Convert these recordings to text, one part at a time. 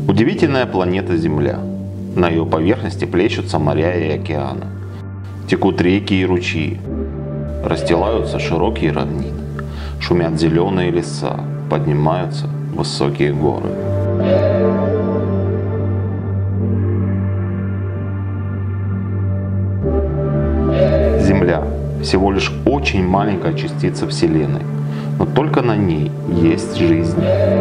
Удивительная планета Земля. На ее поверхности плещутся моря и океаны. Текут реки и ручьи. Расстилаются широкие равнины. Шумят зеленые леса. Поднимаются высокие горы. Земля – всего лишь очень маленькая частица Вселенной, но только на ней есть жизнь.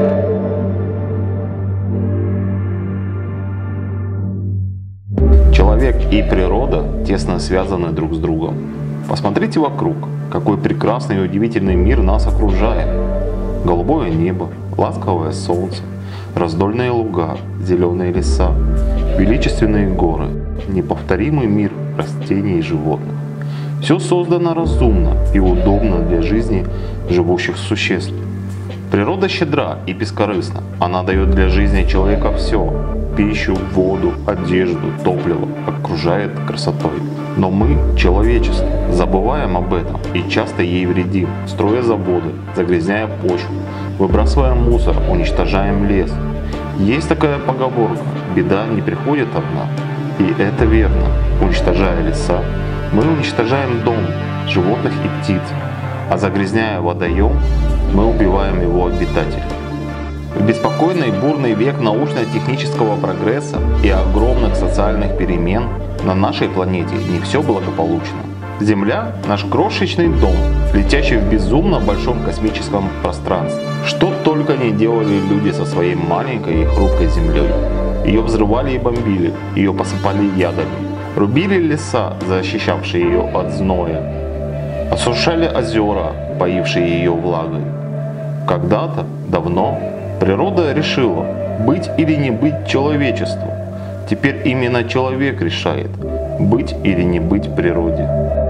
Человек и природа тесно связаны друг с другом. Посмотрите вокруг, какой прекрасный и удивительный мир нас окружает. Голубое небо, ласковое солнце, раздольные луга, зеленые леса, величественные горы, неповторимый мир растений и животных. Все создано разумно и удобно для жизни живущих существ. Природа щедра и бескорыстна. Она дает для жизни человека все – пищу, воду, одежду, топливо, окружает красотой. Но мы, человечество, забываем об этом и часто ей вредим, строя заводы, загрязняя почву, выбрасывая мусор, уничтожаем лес. Есть такая поговорка – беда не приходит одна. И это верно. Уничтожая леса, мы уничтожаем дом, животных и птиц, а загрязняя водоем, мы убиваем его обитателей. В беспокойный бурный век научно-технического прогресса и огромных социальных перемен на нашей планете не все благополучно. Земля – наш крошечный дом, летящий в безумно большом космическом пространстве. Что только не делали люди со своей маленькой и хрупкой Землей. Ее взрывали и бомбили, ее посыпали ядами. Рубили леса, защищавшие ее от зноя. Осушали озера, поившие ее влагой. Когда-то, давно, природа решила, быть или не быть человечеству. Теперь именно человек решает, быть или не быть природе.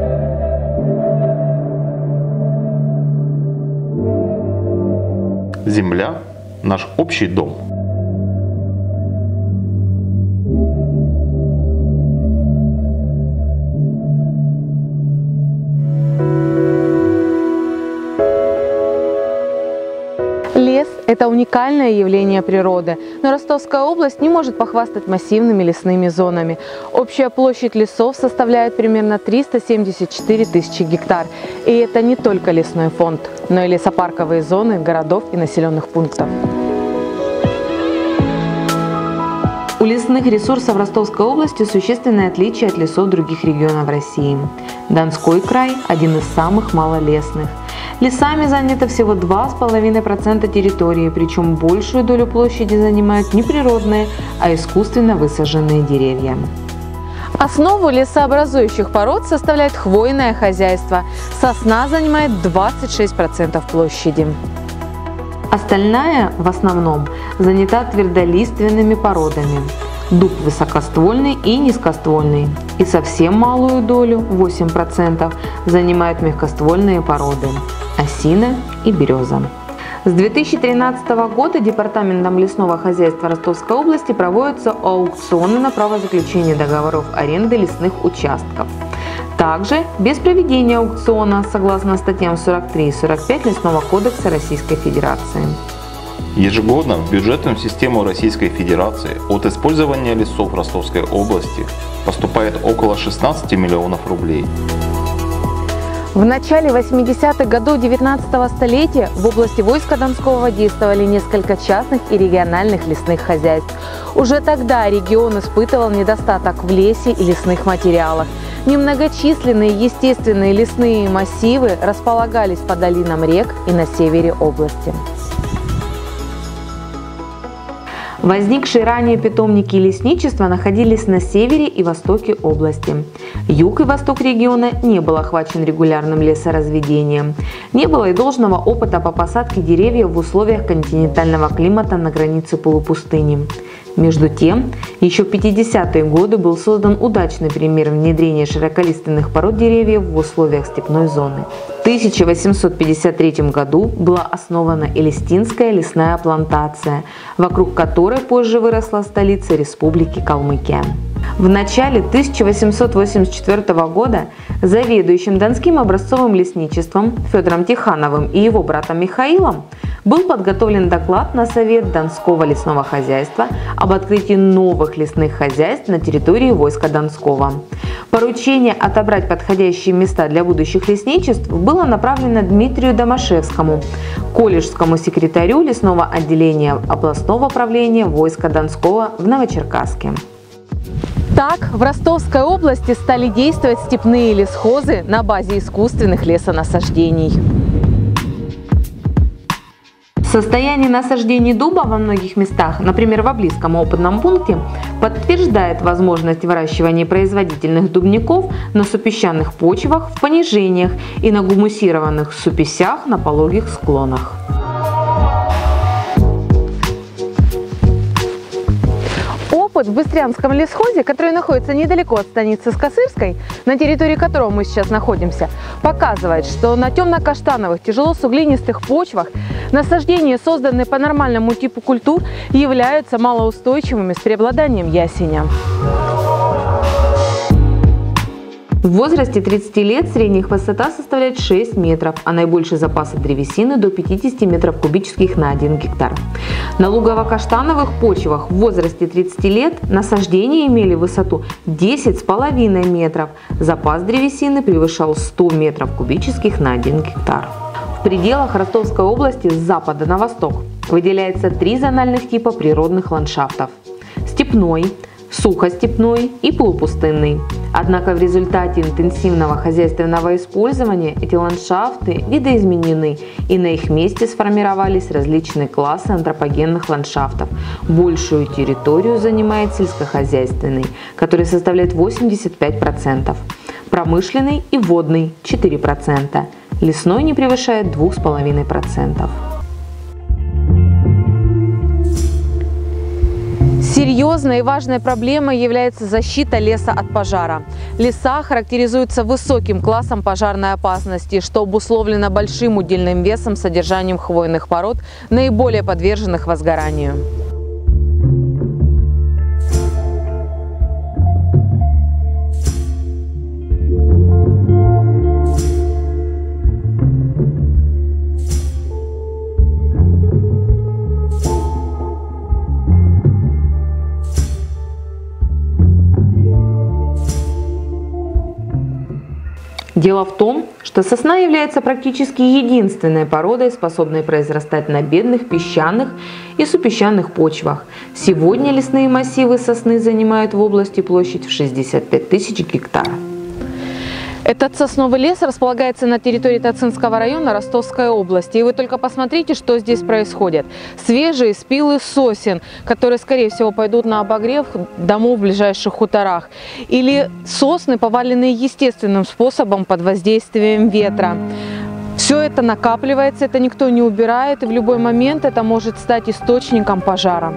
Земля – наш общий дом. Лес – это уникальное явление природы, но Ростовская область не может похвастать массивными лесными зонами. Общая площадь лесов составляет примерно 374 тысячи гектар. И это не только лесной фонд, но и лесопарковые зоны городов и населенных пунктов. У лесных ресурсов Ростовской области существенное отличие от лесов других регионов России. Донской край – один из самых малолесных. Лесами занято всего 2,5% территории, причем большую долю площади занимают не природные, а искусственно высаженные деревья. Основу лесообразующих пород составляет хвойное хозяйство. Сосна занимает 26% площади. Остальная, в основном, занята твердолиственными породами. Дуб высокоствольный и низкоствольный. И совсем малую долю, 8%, занимают мягкоствольные породы – осина и береза. С 2013 года Департаментом лесного хозяйства Ростовской области проводятся аукционы на право заключения договоров аренды лесных участков. Также без проведения аукциона, согласно статьям 43 и 45 Лесного кодекса Российской Федерации. Ежегодно в бюджетную систему Российской Федерации от использования лесов Ростовской области поступает около 16 миллионов рублей. В начале 80-х годов 19-го столетия в области войска Донского действовали несколько частных и региональных лесных хозяйств. Уже тогда регион испытывал недостаток в лесе и лесных материалах. Немногочисленные естественные лесные массивы располагались по долинам рек и на севере области. Возникшие ранее питомники и лесничества находились на севере и востоке области. Юг и восток региона не был охвачен регулярным лесоразведением. Не было и должного опыта по посадке деревьев в условиях континентального климата на границе полупустыни. Между тем, еще в 50-е годы был создан удачный пример внедрения широколиственных пород деревьев в условиях степной зоны. В 1853 году была основана Элистинская лесная плантация, вокруг которой позже выросла столица Республики Калмыкия. В начале 1884 года заведующим Донским образцовым лесничеством Федором Тихановым и его братом Михаилом был подготовлен доклад на Совет Донского лесного хозяйства об открытии новых лесных хозяйств на территории войска Донского. Поручение отобрать подходящие места для будущих лесничеств было направлено Дмитрию Домашевскому, колледжскому секретарю лесного отделения областного правления войска Донского в Новочеркасске. Так, в Ростовской области стали действовать степные лесхозы на базе искусственных лесонасаждений. Состояние насаждений дуба во многих местах, например, в Облизском опытном пункте, подтверждает возможность выращивания производительных дубников на супесчаных почвах в понижениях и на гумусированных супесях на пологих склонах. Опыт в Быстрянском лесхозе, который находится недалеко от станицы Скосырской, на территории которого мы сейчас находимся, показывает, что на темно-каштановых, тяжело-суглинистых почвах насаждения, созданные по нормальному типу культур, являются малоустойчивыми с преобладанием ясеня. В возрасте 30 лет средняя высота составляет 6 метров, а наибольший запас древесины до 50 метров кубических на 1 гектар. На лугово-каштановых почвах в возрасте 30 лет насаждения имели высоту 10,5 метров, запас древесины превышал 100 метров кубических на 1 гектар. В пределах Ростовской области с запада на восток выделяется 3 зональных типа природных ландшафтов – степной, сухостепной и полупустынный. Однако в результате интенсивного хозяйственного использования эти ландшафты видоизменены, и на их месте сформировались различные классы антропогенных ландшафтов. Большую территорию занимает сельскохозяйственный, который составляет 85%, промышленный и водный – 4%, лесной не превышает 2,5%. Серьезной и важной проблемой является защита леса от пожара. Леса характеризуются высоким классом пожарной опасности, что обусловлено большим удельным весом, содержанием хвойных пород, наиболее подверженных возгоранию. Дело в том, что сосна является практически единственной породой, способной произрастать на бедных песчаных и супесчаных почвах. Сегодня лесные массивы сосны занимают в области площадь в 65 тысяч гектаров. Этот сосновый лес располагается на территории Тацинского района Ростовской области. И вы только посмотрите, что здесь происходит. Свежие спилы сосен, которые, скорее всего, пойдут на обогрев домов в ближайших хуторах. Или сосны, поваленные естественным способом под воздействием ветра. Все это накапливается, это никто не убирает, и в любой момент это может стать источником пожара.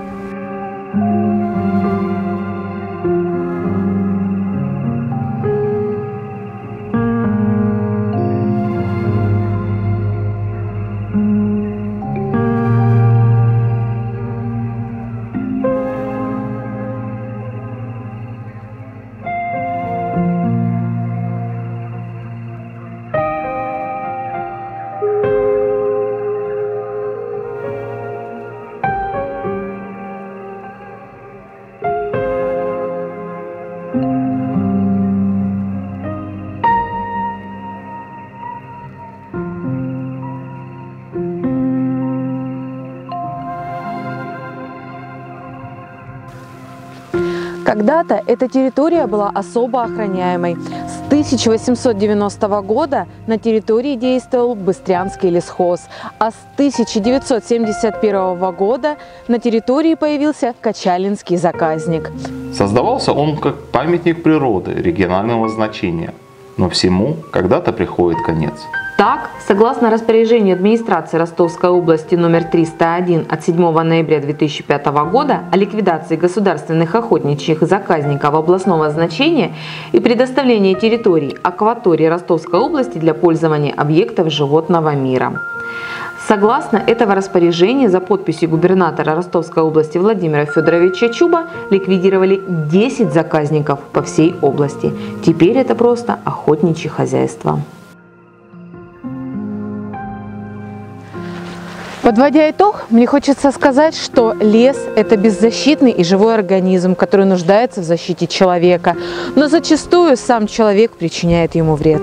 Когда-то эта территория была особо охраняемой. С 1890 года на территории действовал Быстрянский лесхоз, а с 1971 года на территории появился Качалинский заказник. Создавался он как памятник природы регионального значения, но всему когда-то приходит конец. Так, согласно распоряжению администрации Ростовской области номер 301 от 7 ноября 2005 года о ликвидации государственных охотничьих заказников областного значения и предоставлении территорий акватории Ростовской области для пользования объектов животного мира. Согласно этого распоряжения, за подписью губернатора Ростовской области Владимира Федоровича Чуба ликвидировали 10 заказников по всей области. Теперь это просто охотничьи хозяйства. Подводя итог, мне хочется сказать, что лес – это беззащитный и живой организм, который нуждается в защите человека, но зачастую сам человек причиняет ему вред.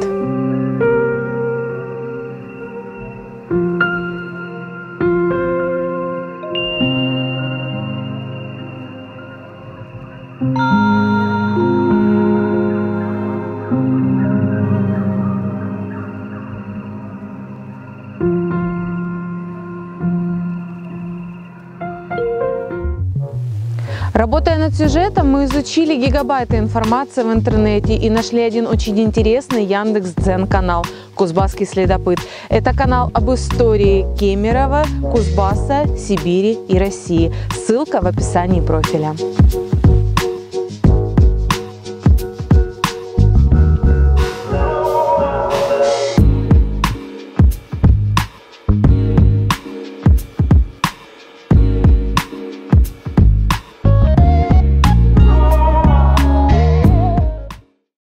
Работая над сюжетом, мы изучили гигабайты информации в интернете и нашли один очень интересный Яндекс.Дзен-канал «Кузбасский следопыт». Это канал об истории Кемерово, Кузбасса, Сибири и России. Ссылка в описании профиля.